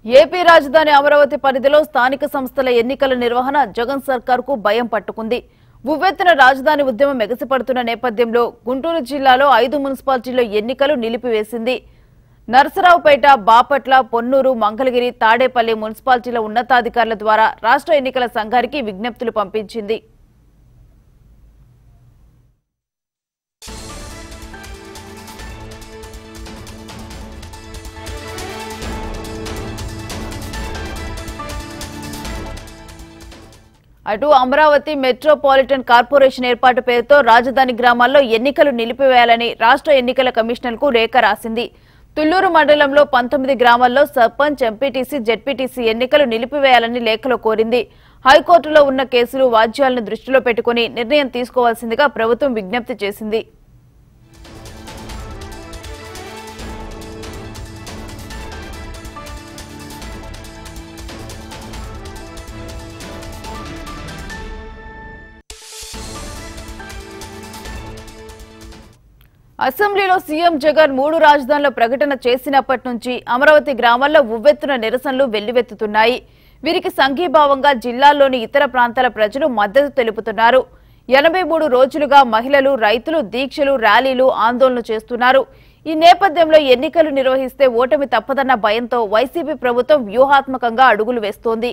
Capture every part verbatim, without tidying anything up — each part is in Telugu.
ఏపీ రాజధాని అమరావతి పరిధిలో స్థానిక సంస్థల ఎన్నికల నిర్వహణ జగన్ సర్కార్కు భయం పట్టుకుంది. ఉవ్వెత్తున రాజధాని ఉద్యమం ఎగసిపడుతున్న నేపథ్యంలో గుంటూరు జిల్లాలో ఐదు మున్సిపాలిటీల్లో ఎన్నికలు నిలిపివేసింది. నరసరావుపేట, బాపట్ల, పొన్నూరు, మంగళగిరి, తాడేపల్లి మున్సిపాలిటీల ఉన్నతాధికారుల ద్వారా రాష్ట్ర ఎన్నికల సంఘానికి విజ్ఞప్తులు పంపించింది. అటు అమరావతి మెట్రోపాలిటన్ కార్పొరేషన్ ఏర్పాటు పేరుతో రాజధాని గ్రామాల్లో ఎన్నికలు నిలిపివేయాలని రాష్ట్ర ఎన్నికల కమిషనర్కు లేఖ రాసింది. తుళ్లూరు మండలంలో పంతొమ్మిది గ్రామాల్లో సర్పంచ్, ఎంపీటీసీ, జెడ్పీటీసీ ఎన్నికలు నిలిపివేయాలని లేఖలో కోరింది. హైకోర్టులో ఉన్న కేసులు, వాద్యాలను దృష్టిలో పెట్టుకుని నిర్ణయం తీసుకోవాల్సిందిగా ప్రభుత్వం విజ్ఞప్తి చేసింది. అసెంబ్లీలో సీఎం జగన్ మూడు రాజధానుల ప్రకటన చేసినప్పటి నుంచి అమరావతి గ్రామాల్లో ఉవ్వెత్తున నిరసనలు వెల్లువెత్తుతున్నాయి. వీరికి సంఘీభావంగా జిల్లాలోని ఇతర ప్రాంతాల ప్రజలు మద్దతు తెలుపుతున్నారు. ఎనభై మూడు రోజులుగా మహిళలు, రైతులు దీక్షలు, ర్యాలీలు, ఆందోళనలు చేస్తున్నారు. ఈ నేపథ్యంలో ఎన్నికలు నిర్వహిస్తే ఓటమి తప్పదన్న భయంతో వైసీపీ ప్రభుత్వం వ్యూహాత్మకంగా అడుగులు వేస్తోంది.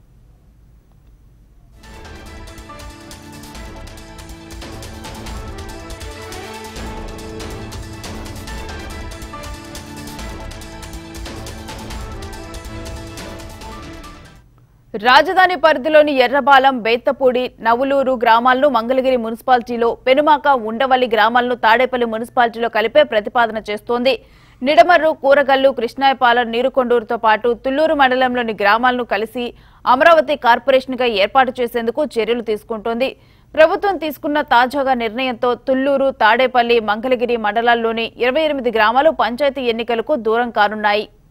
రాజధాని పరిధిలోని ఎర్రబాలెం, బేత్తపూడి, నవులూరు గ్రామాలను మంగళగిరి మున్సిపాలిటీలో, పెనుమాక, ఉండవల్లి గ్రామాలను తాడేపల్లి మున్సిపాలిటీలో కలిపే ప్రతిపాదన చేస్తోంది. నిడమర్రు, కూరగల్లు, కృష్ణాయపాలెం, నీరుకొండూరుతో పాటు తుళ్లూరు మండలంలోని గ్రామాలను కలిసి అమరావతి కార్పొరేషన్గా ఏర్పాటు చేసేందుకు చర్యలు తీసుకుంటోంది. ప్రభుత్వం తీసుకున్న తాజాగా నిర్ణయంతో తుళ్లూరు, తాడేపల్లి, మంగళగిరి మండలాల్లోని ఇరవై ఎనిమిది గ్రామాలు పంచాయతీ ఎన్నికలకు దూరం కానున్నాయి.